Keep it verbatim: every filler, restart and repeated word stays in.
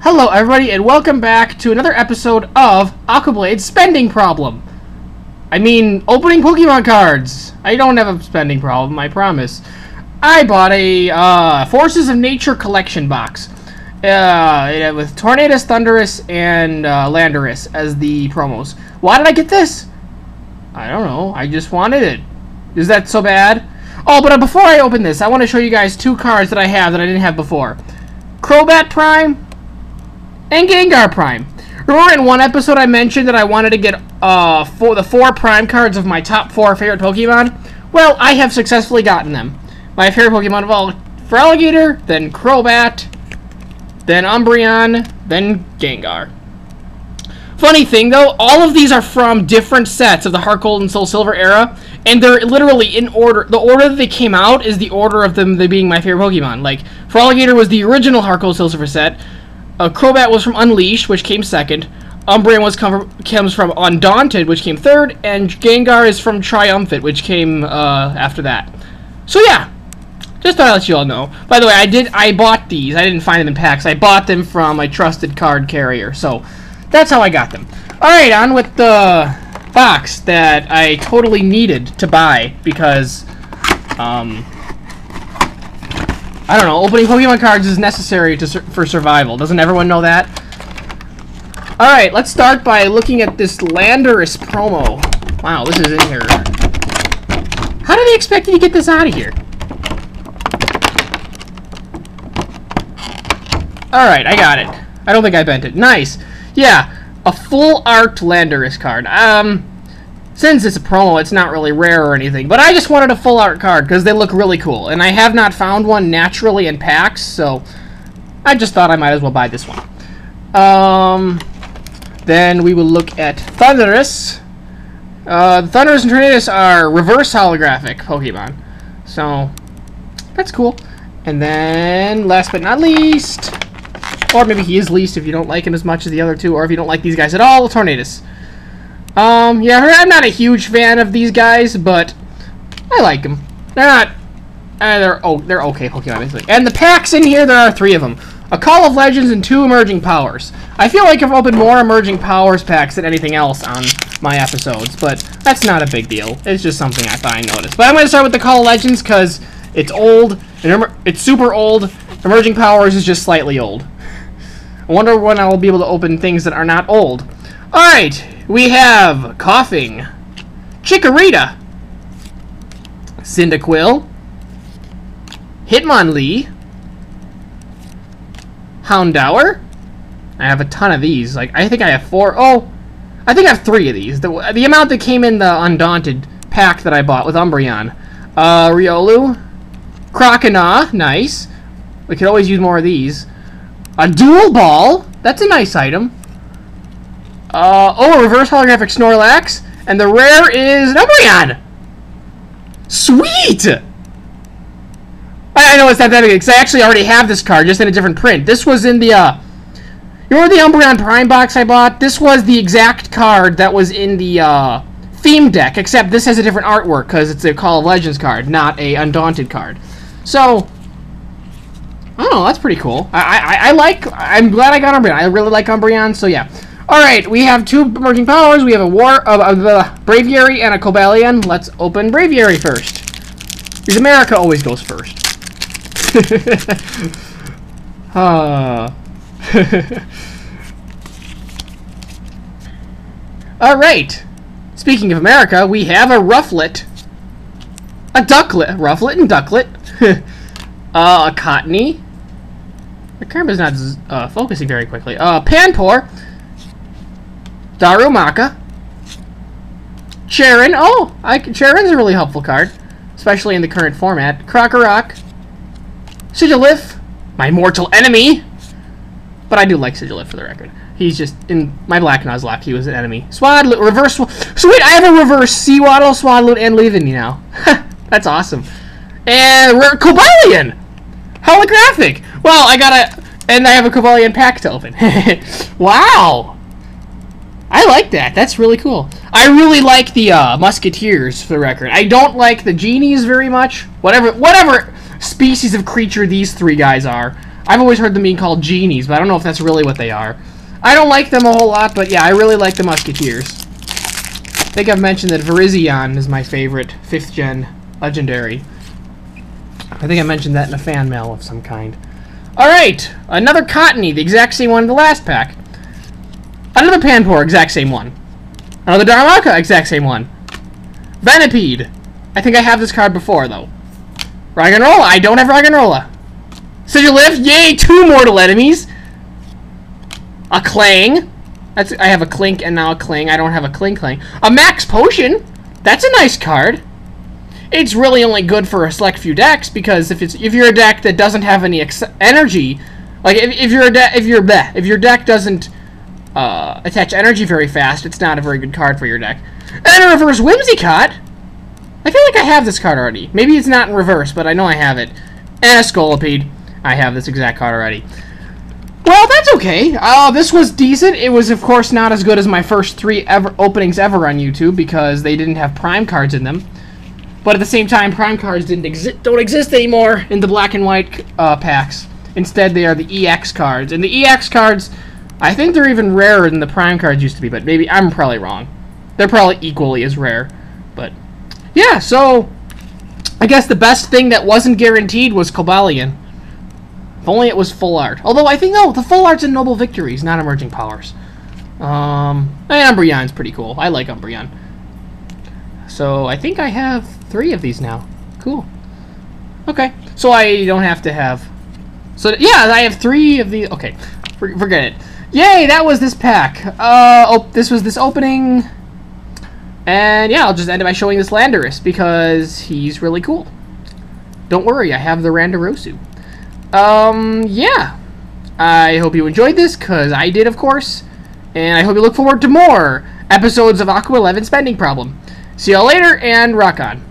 Hello everybody and welcome back to another episode of Aquablade's Spending Problem. I mean, opening Pokemon cards. I don't have a spending problem, I promise. I bought a uh, Forces of Nature collection box uh, with Tornadus, Thundurus, and uh, Landorus as the promos. Why did I get this? I don't know, I just wanted it. Is that so bad? Oh, but before I open this, I want to show you guys two cards that I have that I didn't have before. Crobat Prime and Gengar Prime. Remember in one episode I mentioned that I wanted to get uh, for the four Prime cards of my top four favorite Pokemon? Well, I have successfully gotten them. My favorite Pokemon of all, Feraligatr, then Crobat, then Umbreon, then Gengar. Funny thing though, all of these are from different sets of the Heart Gold and Soul Silver era, and they're literally in order. The order that they came out is the order of them they being my favorite Pokemon. Like, Feraligatr was the original Heart Gold Soul Silver set. Uh, Crobat was from Unleashed, which came second. Umbreon was com comes from Undaunted, which came third, and Gengar is from Triumphant, which came uh, after that. So yeah, just thought I'd let you all know. By the way, I did I bought these. I didn't find them in packs. I bought them from a trusted card carrier. So that's how I got them. All right, on with the box that I totally needed to buy because, um. I don't know, opening Pokemon cards is necessary to sur for survival. Doesn't everyone know that? Alright, let's start by looking at this Landorus promo. Wow, this is in here. How do they expect you to get this out of here? Alright, I got it. I don't think I bent it. Nice. Yeah, a full art Landorus card. Um... Since it's a promo, it's not really rare or anything, but I just wanted a full art card because they look really cool, and I have not found one naturally in packs, so I just thought I might as well buy this one. Um, then we will look at Thundurus. Uh, the Thundurus and Tornadus are reverse holographic Pokemon, so that's cool. And then, last but not least, or maybe he is least if you don't like him as much as the other two, or if you don't like these guys at all, Tornadus. Um, yeah, I'm not a huge fan of these guys, but I like them. They're not, uh, they're, oh, they're okay Pokemon, basically. And the packs in here, there are three of them. A Call of Legends and two Emerging Powers. I feel like I've opened more Emerging Powers packs than anything else on my episodes, but that's not a big deal. It's just something I thought I noticed. But I'm going to start with the Call of Legends because it's old, and it's super old. Emerging Powers is just slightly old. I wonder when I will be able to open things that are not old. Alright, we have Coughing, Chikorita, Cyndaquil, Hitmonlee, Houndour. I have a ton of these. Like, I think I have four. Oh, I think I have three of these. The, the amount that came in the Undaunted pack that I bought with Umbreon. Uh, Riolu, Croconaw, nice. We could always use more of these. A Dual Ball, that's a nice item. Uh, oh, reverse holographic Snorlax, and the rare is an Umbreon! Sweet! I, I know it's not that big, because I actually already have this card, just in a different print. This was in the, uh... You remember the Umbreon Prime box I bought? This was the exact card that was in the, uh... theme deck, except this has a different artwork, because it's a Call of Legends card, not a Undaunted card. So... I don't know, that's pretty cool. I, I, I like... I'm glad I got Umbreon. I really like Umbreon, so yeah. Alright, we have two Emerging Powers. We have a War of uh, uh, Braviary and a Cobalion. Let's open Braviary first. Because America always goes first. uh. Alright. Speaking of America, we have a Rufflet. A Ducklet. Rufflet and Ducklet. uh, a Cottony. The camera's not uh, focusing very quickly. Uh, Panpour. Darumaka, Charon. Oh, I, Charon's a really helpful card, especially in the current format. Krokorok, Sigilyph, my mortal enemy. But I do like Sigilyph for the record. He's just in my Black Nuzlocke. He was an enemy. Swadloon, reverse. Sweet, I have a reverse Seawaddle, Swadloon, and Leavenny now. That's awesome. And rare Cobalion, holographic. Well, I gotta, and I have a Cobalion pack to open. Wow. I like that. That's really cool. I really like the uh, Musketeers, for the record. I don't like the Genies very much. Whatever whatever species of creature these three guys are. I've always heard them being called genies, but I don't know if that's really what they are. I don't like them a whole lot, but yeah, I really like the Musketeers. I think I've mentioned that Virizion is my favorite fifth gen legendary. I think I mentioned that in a fan mail of some kind. Alright, another Cottony, the exact same one in the last pack. Another Panpour, exact same one. Another Darumaka, exact same one. Venipede. I think I have this card before, though. Raggenrola, I don't have Raggenrola. Sigilift, yay, two mortal enemies. A Clang. That's, I have a Clink and now a Cling. I don't have a Clink Clang. A Max Potion. That's a nice card. It's really only good for a select few decks because if it's if you're a deck that doesn't have any ex energy, like if, if you're a deck if you're bleh, if your deck doesn't uh, attach energy very fast, it's not a very good card for your deck. And a reverse Whimsicott. I feel like I have this card already. Maybe it's not in reverse, but I know I have it. And a Scolipede. I have this exact card already. Well, that's okay. Uh, this was decent. It was, of course, not as good as my first three ever openings ever on YouTube because they didn't have Prime cards in them. But at the same time, Prime cards didn't exi don't exist anymore in the black and white uh, packs. Instead, they are the E X cards. And the E X cards, I think they're even rarer than the Prime cards used to be, but maybe I'm probably wrong. They're probably equally as rare. But, yeah, so I guess the best thing that wasn't guaranteed was Cobalion. If only it was full art. Although, I think, no, the full art's in Noble Victories, not Emerging Powers. Um, and Umbreon's pretty cool. I like Umbreon. So, I think I have three of these now. Cool. Okay. So, I don't have to have... So, yeah, I have three of these. Okay. For, forget it. Yay, that was this pack. Uh, oh, this was this opening. And, yeah, I'll just end it by showing this Landorus because he's really cool. Don't worry, I have the Randarosu. Um, yeah. I hope you enjoyed this, because I did, of course. And I hope you look forward to more episodes of A B eleven Spending Problem. See y'all later, and rock on.